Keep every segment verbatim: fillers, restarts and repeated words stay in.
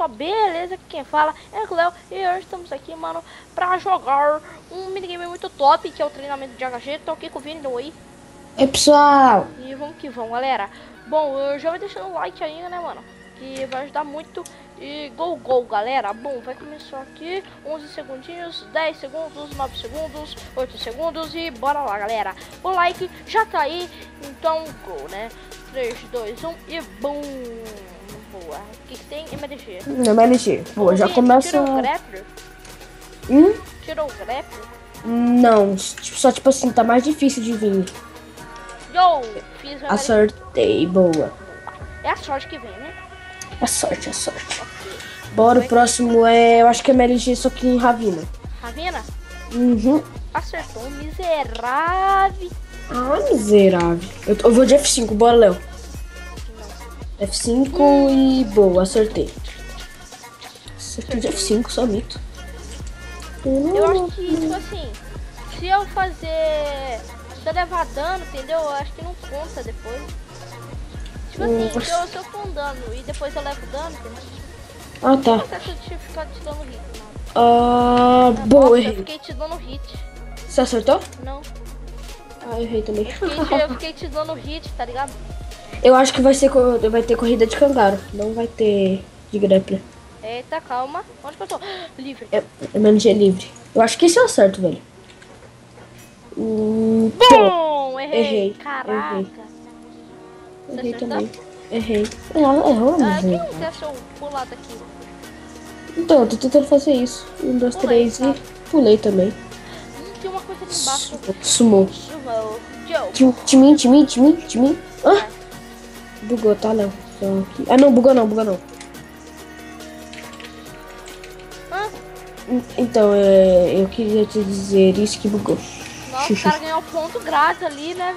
pessoal, beleza? Quem fala é o Léo e hoje estamos aqui, mano, pra jogar um minigame muito top, que é o treinamento de H G. Tô aqui com o Vini, aí. Oi, pessoal! E vamos que vamos, galera. Bom, eu já vou deixando um like ainda, né, mano? Que vai ajudar muito. E gol, gol, galera. Bom, vai começar aqui. onze segundinhos, dez segundos, nove segundos, oito segundos. E bora lá, galera. O like já tá aí. Então, gol, né? três, dois, um e bum! Boa. O que, que tem? M L G. M L G. Boa, já começa... Tirou o grappler? Hum? Tirou o grappler? Não, só tipo assim, tá mais difícil de vir. Yo! Fiz o Acertei, boa. É a sorte que vem, né? É sorte, é sorte. Okay. Bora, Vai. O próximo é... Eu acho que é M L G, só que em Ravina. Ravina? Uhum. Acertou, miserável. Ah, miserável. Eu, eu vou de F cinco, bora, Léo. F cinco hum. E boa, acertei. Acertei de F cinco, só mito. Eu acho que, tipo assim, se eu fazer... Se eu levar dano, entendeu? Eu acho que não conta depois. Tipo assim, se eu, se eu for um dano e depois eu levo dano, entendeu? Ah, tá. Não sei se eu ficar te dando hit, não. Ah, Ah, boa, nossa, errei. eu fiquei te dando hit. Você acertou? Não. Ah, errei também. Eu fiquei, eu fiquei te dando hit, tá ligado? Eu acho que vai, ser, vai ter corrida de Kangaro, não vai ter de grappler. Eita, calma. Onde que eu tô? Livre. É, é M L G livre. Eu acho que esse é o certo, velho. Hum, Bom, errei. errei. Caraca. Errei, Você errei acertou? também. Errei. Ela errou, Ah, quem mas... quer seu pulado aqui? Então, eu tô tentando fazer isso. Um, dois, Pulei, três tá. e pulei também. Hum, tem uma coisa ali embaixo. Sumou. Sumou. Joe. Timim, timim, timim, timim. Ah! Bugou, tá, Léo? Ah, não, bugou não, bugou não. Hã? Então, é, eu queria te dizer isso que bugou. Nossa, o cara ganhou ponto grátis ali, né,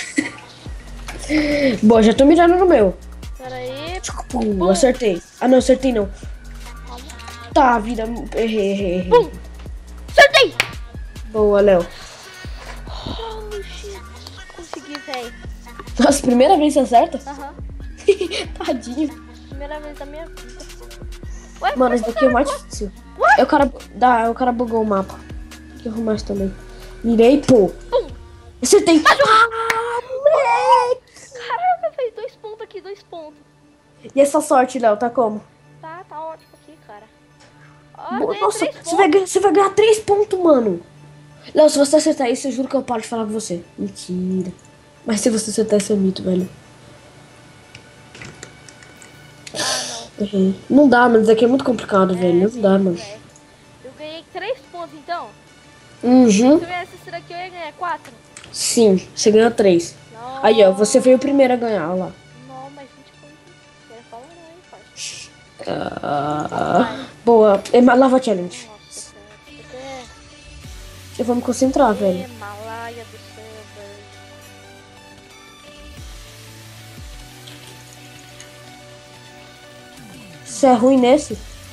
velho? Boa, já tô mirando no meu. Pera aí. Pum, acertei. Ah, não, acertei não. Calma. Tá, vira. Errei, errei, errei. Pum! Acertei! Boa, Léo. Oh, shit. Consegui, velho. Nossa, primeira vez você acerta? Aham. Tadinho. Primeira vez da minha vida. Ué, Mano, esse daqui é o mais difícil. É o cara. Dá, o cara bugou o mapa. Tem que arrumar isso também. Mirei, pô. Pum! Acertei. Ah, moleque! Caraca, fez dois pontos aqui, dois pontos. E essa sorte, Léo, tá como? Tá, tá ótimo aqui, cara. Ó, Boa, ganhei nossa, três você vai, ganhar, você vai ganhar três pontos, mano. Léo, se você acertar isso, eu juro que eu paro de falar com você. Mentira. Mas se você acertar esse é mito, velho. Ah, não. Uhum. Não dá, mano. Isso aqui é muito complicado, É, velho. Não dá, mano. É. Eu ganhei três pontos, então. Uhum. Se eu ganhasse esse daqui, eu ia ganhar quatro. Sim, você ganhou três. Não. Aí, ó, você foi o primeiro a ganhar, olha lá. Não, mas vinte pontos. Não ia falar não, hein, parça. Ah, boa. Lava Challenge. Nossa, cara. Eu vou me concentrar, velho. Himalaia do céu, velho. Você é ruim nesse?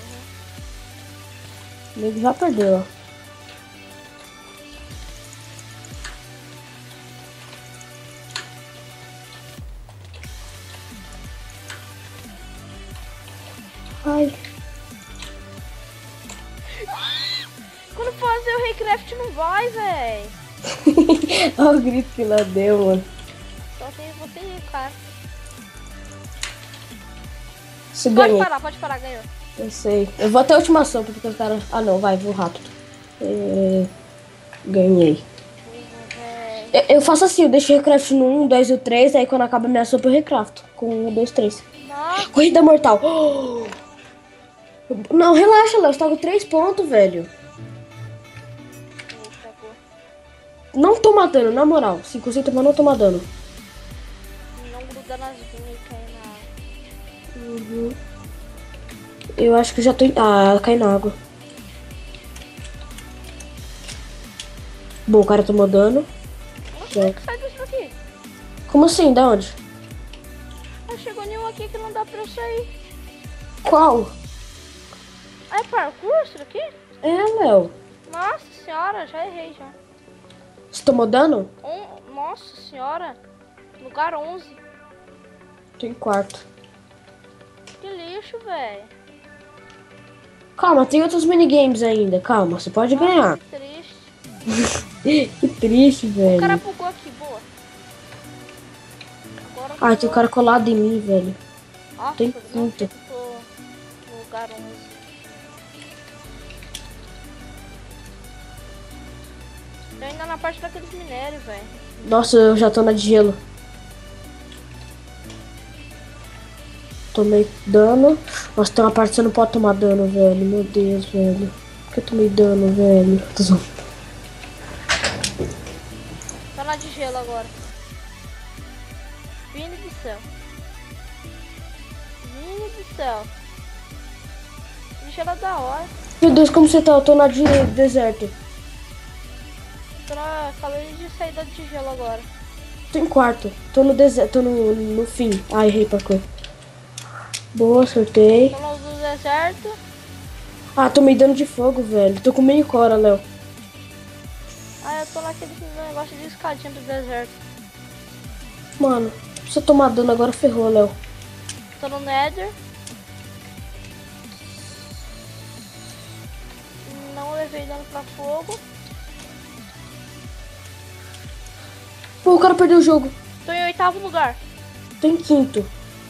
O nego já perdeu, ó. Ai. Quando fazer o Raycraft não vai, velho. Olha o grito que ela deu, mano. Só tem você aí, cara. Você Pode ganhou. parar, pode parar, ganhou. Eu sei. Eu vou até a última ação, porque o cara... Ah, não, vai, vou rápido. É... Ganhei. Eu, eu faço assim, eu deixo o recraft no um, dois e o três, aí quando acaba a minha sopa eu recrafto. Com um, dois, três. Nossa. Corrida mortal. Oh! Não, relaxa, Léo. Você tá com três pontos, velho. Não tô matando, na moral. Se concentra, mas não tô matando. Não gruda nas vinhas e cai na água. Uhum. Eu acho que já tô em... Ah, ela cai na água. Bom, o cara tomou dano. Como é que sai disso daqui? Como assim? Da onde? Ah, chegou nenhum aqui que não dá pra eu sair. Qual? Ah, é parkour isso daqui? É, Léo. Nossa senhora, já errei já. Você tomou dano? Um, nossa senhora. Lugar onze. Tô em quarto. Que lixo, velho. Calma, tem outros minigames ainda. Calma, você pode ganhar. Que triste. Que triste, velho. O cara bugou aqui, boa. Agora Ah, tem um cara colado em mim, velho. Ah, tem não, quinto. eu tô no lugar onze. Tô ainda na parte daqueles minérios, velho. Nossa, eu já tô na de gelo. Tomei dano. Nossa, tem uma parte que você não pode tomar dano, velho. Meu Deus, velho. Por que eu tomei dano, velho? Tô zoando. Tô na de gelo agora. Vini do céu. Vini do céu. De gelo é da hora. Meu Deus, como você tá? Eu tô na de deserto. Tô na... Acabei de sair da de gelo agora. Tô em quarto. Tô no deserto. Tô no, no fim. Ai, errei parkour. Boa, acertei. Tô no deserto. Ah, tomei dano de fogo, velho. Tô com meio cora, Léo. Ah, eu tô naquele negócio de escadinha do deserto. Mano, se eu tomar dano agora, ferrou, Léo. Tô no Nether. Não levei dano pra fogo. Pô, o cara perdeu o jogo. Tô em oitavo lugar. Tô em quinto.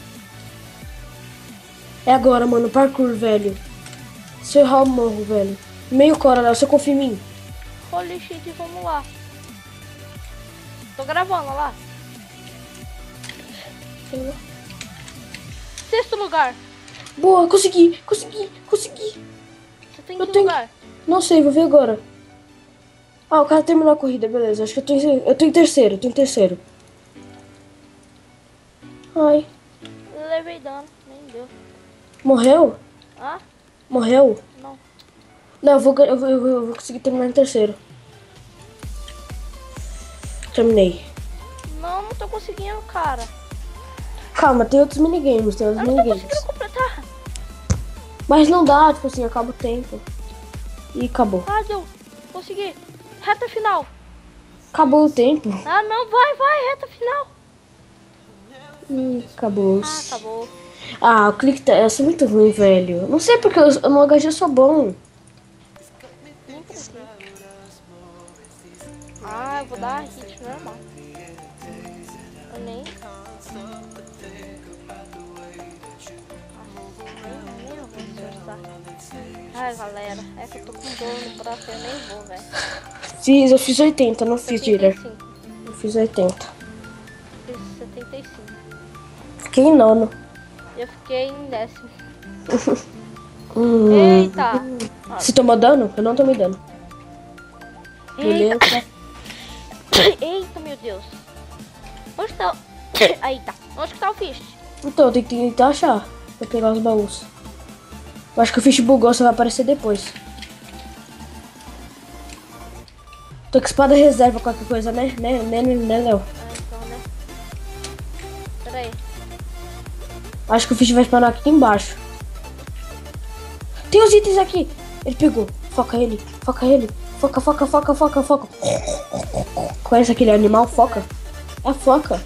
É agora, mano. Parkour, velho. Se eu errar, eu morro, velho. Meio cora, Léo. Você confia em mim? Holy shit, vamos lá. Tô gravando, olha lá. Sexto lugar. Boa, consegui. Consegui. Consegui. Você tem Eu que tenho- lugar? Não sei, vou ver agora. Ah, o cara terminou a corrida, beleza. Acho que eu tô em, eu tô em terceiro. Eu tô em terceiro. Ai. Eu levei dano, nem deu. Morreu? Ah? Morreu? Não. Não, eu vou, gan- eu vou, eu vou, eu vou conseguir terminar em terceiro. Terminei. Não, não tô conseguindo, cara. Calma, tem outros minigames, tem outros Eu não tô minigames. conseguindo completar. Mas não dá, tipo assim, acaba o tempo. E acabou. Ah, deu. Consegui. Reta final. Acabou o tempo. Ah, não, vai, vai, reta final. Ih, acabou. Ah, acabou. Ah, o clique tá... Essa é muito ruim, velho. Não sei porque eu, no H G eu sou bom. Nem precisa. Ah, eu vou dar hit normal. Eu nem... Nem, nem eu vou esforçar. Ai, galera, é que eu tô com dor no braço e eu nem vou, velho. Fiz, eu fiz oitenta, não fiz dealer. setenta e cinco. Eu fiz oitenta. Fiz setenta e cinco. Fiquei em nono. Eu fiquei em décimo. Hum. Eita! Você tomou dano? Eu não tomei dano. Eita! Beleza. Eita, meu Deus! Onde tá o... Aí tá. Onde que tá o fish? Então, tem que tentar achar. Pra pegar os baús. Eu acho que o fish bugou, só vai aparecer depois. Tô com espada reserva, qualquer coisa, né? Né, né, né, Léo? Ah, então, né? Pera aí. Acho que o fish vai spawnar aqui embaixo. Tem os itens aqui. Ele pegou. Foca ele. Foca ele. Foca, foca, foca, foca, foca. Conhece aquele animal? Foca? É a foca.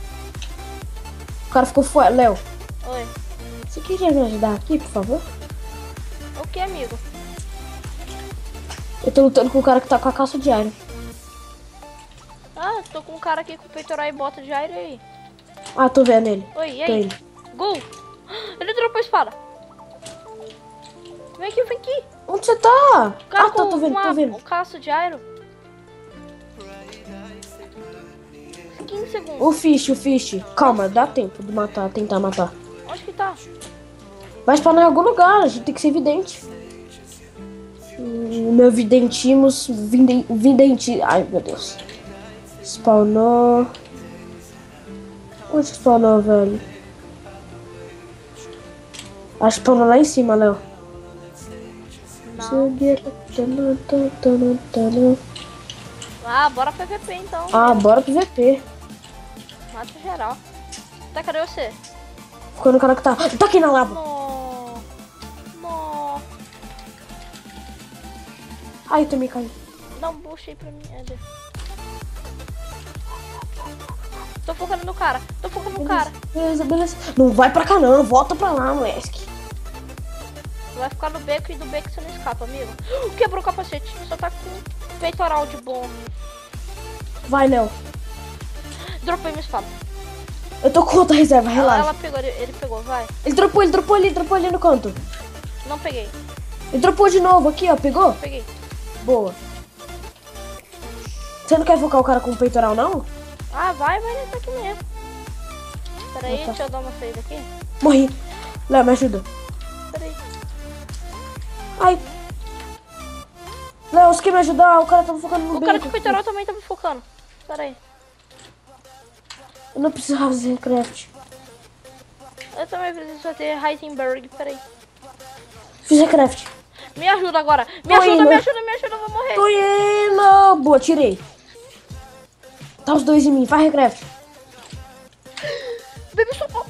O cara ficou fora. Léo, Oi. você queria me ajudar aqui, por favor? O que, amigo? Eu tô lutando com o cara que tá com a calça de iron. Ah, tô com um cara aqui com peitoral e bota de aire aí. Ah, tô vendo ele. Oi, e Tô aí? indo. Gol! Ele dropou a espada. Vem aqui, vem aqui. Onde você tá? O cara Ah, tá, com tô vendo, uma- tô vendo. o caço de aero. quinze segundos. O fish, o fish. Calma, dá tempo de matar, tentar matar. Onde que tá? Vai spawnar em algum lugar, a gente tem que ser vidente. Hum, meu videntimos. Viden, vidente. Ai, meu Deus. Spawnou. Onde spawnou, velho? Acho que spawnou lá em cima, Léo. Não. Ah, bora P V P então. Ah, bora pro V P. Mata geral. Tá, cadê você? Ficou no cara que tá. Tá aqui na lava. Não. Não. Ai, também caiu. Dá um boost aí pra mim, Eder. Tô focando no cara. Tô focando no cara. Beleza, beleza. Não vai pra cá não, volta pra lá, moleque. Vai ficar no beco e do beco você não escapa, amigo. Quebrou o capacete. Só tá com peitoral de bom. Vai, Léo. Dropei minha espada. Eu tô com outra reserva, relaxa. Ela, ela pegou, ele, ele pegou, vai. Ele dropou, ele dropou ali, dropou ali no canto. Não peguei. Ele dropou de novo aqui, ó. Pegou? Peguei. Boa. Você não quer focar o cara com o peitoral, não? Ah, vai, vai nessa aqui mesmo. Pera aí, Opa. deixa eu dar uma saída aqui. Morri. Léo, me ajuda. Pera aí. Ai. Léo, você quer me ajudar? O cara tava focando no O cara beco. de peitoral também tá me focando. Pera aí. Eu não preciso fazer craft. Eu também preciso fazer Heisenberg, pera aí. Fiz craft. Me ajuda agora. Me Tô ajuda, indo. me ajuda, me ajuda, eu vou morrer. Tô indo. Boa, tirei. Tá os dois em mim. Faz recraft. Baby, socorro.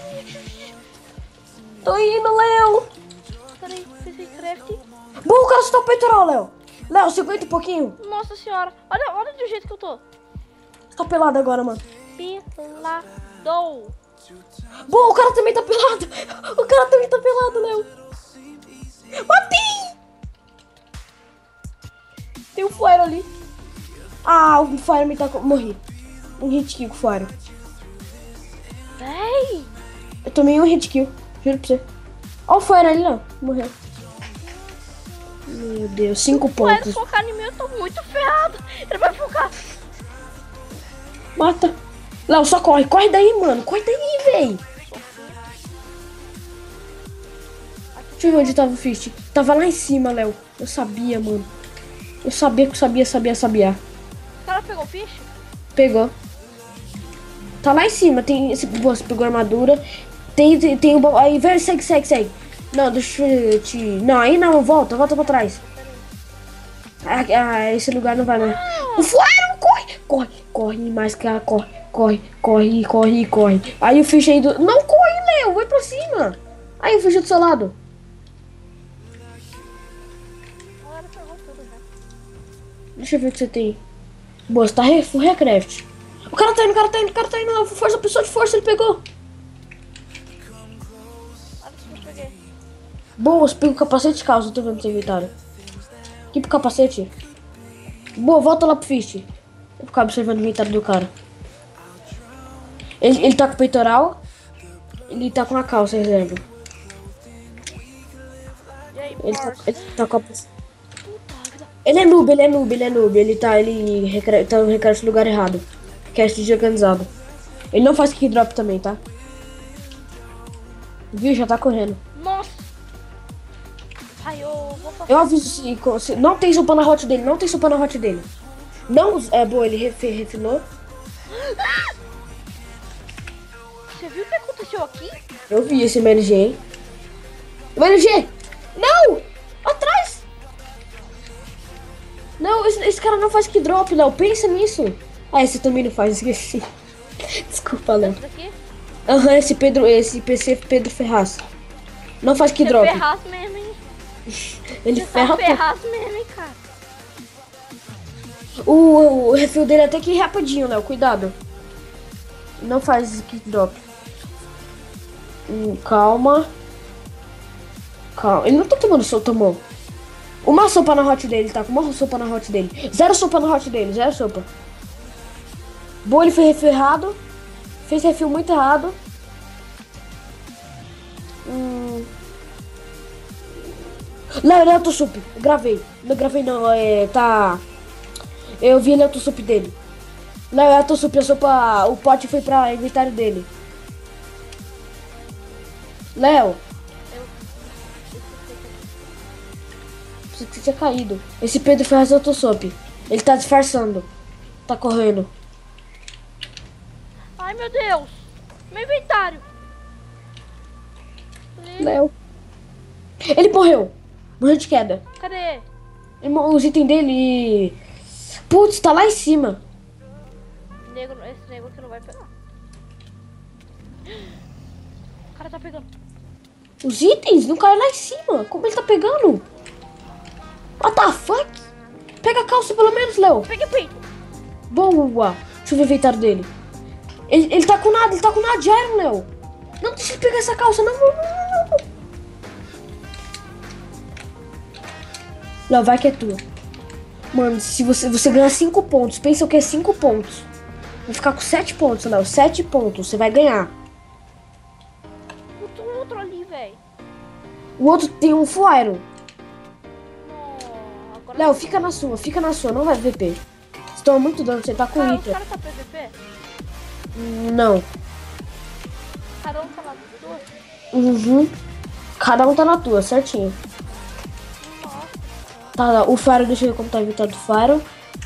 Tô indo, Léo. Pera aí, fiz Minecraft. Bom, o cara só tá o peitoral, Léo. Léo, você aguenta um pouquinho? Nossa senhora. Olha, olha do jeito que eu tô. Tá pelado agora, mano. Pelado. Bom, o cara também tá pelado. O cara também tá pelado, Léo. Matei! Tem um Fire ali. Ah, o Fire me tá... Morri. Um hit kill com o Fire. Véi! Eu tomei um hit kill. Juro pra você. Olha o Fire ali, Léo. Morreu. Meu Deus, cinco Vai pontos. focar em mim, eu tô muito ferrado. Ele vai focar. Mata. Léo, só corre. Corre daí, mano. Corre daí, véi. Deixa eu ver onde tava o Fist. Tava lá em cima, Léo. Eu sabia, mano. Eu sabia que eu sabia, sabia, sabia. O cara pegou o fish? Pegou. Tá lá em cima. Tem esse. Você pegou a armadura. Tem, tem, tem o. Aí, velho, segue, segue, segue. Não, deixa eu te. Não, aí não. Volta, volta pra trás. Ah, ah, esse lugar não vai mais. O Fire, corre! Corre, corre mais, cara. Corre, corre, corre, corre, corre. Aí o Fish aí do. Não corre, Léo. Vai pra cima. Aí o Fish do seu lado. Agora pegou tudo, né? Deixa eu ver o que você tem. Boa, você tá re full recraft. O cara tá indo, o cara tá indo, o cara tá indo. Força, pessoa de força, ele pegou. Olha o que eu peguei. Boa, você pegou o capacete de calça, eu tô vendo seu inventário. Aqui pro capacete. Boa, volta lá pro Fist. Eu vou ficar observando o inventário do cara. Ele, ele tá com o peitoral. Ele tá com a calça reserva. E aí, Ele tá, parça? ele tá com a... Ele é noob, ele é noob, ele é noob. Ele tá, ele recre... tá no recreio no lugar errado. Cast de organizado. Ele não faz kick drop também, tá? Viu? Já tá correndo. Nossa! Ai, eu vou fazer. Eu aviso se, se não tem sopa na hot dele, não tem sopa na hot dele. Não, é boa, ele refi, refinou. Você viu o que aconteceu aqui? Eu vi esse M L G, hein? M L G! Não! Atrás! Não, esse, esse cara não faz que drop, Léo. Pensa nisso. Ah, esse também não faz, esqueci. Desculpa, Léo. Esse daqui? Aham, esse Pedro, esse P C Pedro Ferraz. Não faz que Você drop. ferraz mesmo, hein? Ele Você ferra tá tudo. ferraz mesmo, hein, cara? O, o refil dele até que rapidinho, Léo. Cuidado. Não faz que drop. Hum, calma. Calma. Ele não tá tomando sopa, tomou. Uma sopa na hot dele, tá? Com uma sopa na hot dele. Zero sopa na hot dele, zero sopa. Boa, ele fez refil errado. Fez refil muito errado. Hum. Não, ele é autosup. Eu gravei. Não gravei não, é. Tá. Eu vi ele autosup dele. Não, é autosup, a sopa. O pote foi pra inventário dele. Léo. Pensei que você tinha caído. Esse Pedro faz autosup. Ele tá disfarçando. Tá correndo. Ai, meu Deus! Meu inventário! Léo. Ele morreu. Morreu de queda. Cadê? Ele mo- Os itens dele. Putz, tá lá em cima. Negro, esse negro que não vai pegar. O cara tá pegando. Os itens não caem lá em cima. Como ele tá pegando? What the fuck? Pega a calça pelo menos, Léo. Peguei peito! Boa. Deixa eu ver o inventário dele. Ele, ele tá com nada, ele tá com nada de iron, Léo. Não deixa ele pegar essa calça, não, não, não, não, não. Léo, vai que é tua. Mano, se você, você ganhar cinco pontos, pensa o que é cinco pontos. Vai ficar com sete pontos, Léo. sete pontos, você vai ganhar. O outro ali, velho. O outro tem um full iron. Não, agora... Léo, fica na sua, fica na sua, não vai V P. Você toma muito dano, você tá com Cara, os Hydra. caras tá P V P? Hum, Não. Cada um tá lá duas? Uhum. Cada um tá na tua, certinho. Nossa. Tá, o Faro, deixa eu ver como tá evitado o Faro.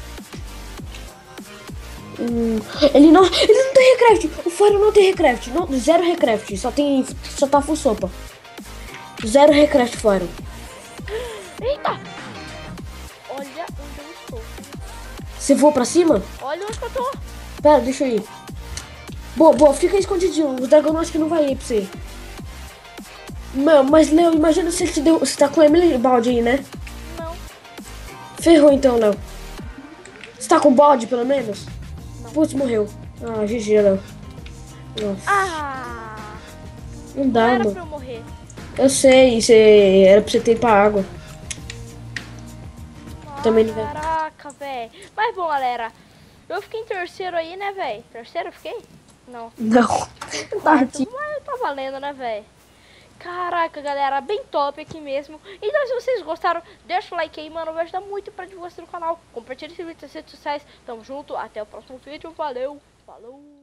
Hum, ele não. Ele não tem recraft! O Faro não tem recraft! Não, zero recraft, só tem. Só tá full sopa. Zero recraft, Faro. Eita! Olha onde eu estou. Você voa pra cima? Olha onde que eu tô. Pera, deixa eu ir. Boa, boa, fica escondidinho. O dragão acho que não vai ir pra você. Meu, mas Léo, imagina se ele te deu. Você tá com o Emily balde aí, né? Não. Ferrou então, Léo. Você tá com balde pelo menos? Não. Putz, morreu. Ah, G G, Léo. Nossa. Ah! Não Não dá, era mano. pra eu morrer. Eu sei, você... era pra você ter ir pra água. Ah, Também não vai. caraca, velho. Mas bom, galera. Eu fiquei em terceiro aí, né, velho? Terceiro eu fiquei? Não. Não. Tá, Quarto. Mas tá valendo, né, velho? Caraca, galera, bem top aqui mesmo. Então, se vocês gostaram, deixa o like aí, mano. Vai ajudar muito pra divulgação no canal. Compartilha esse vídeo nas redes sociais. Tamo junto, até o próximo vídeo. Valeu, falou.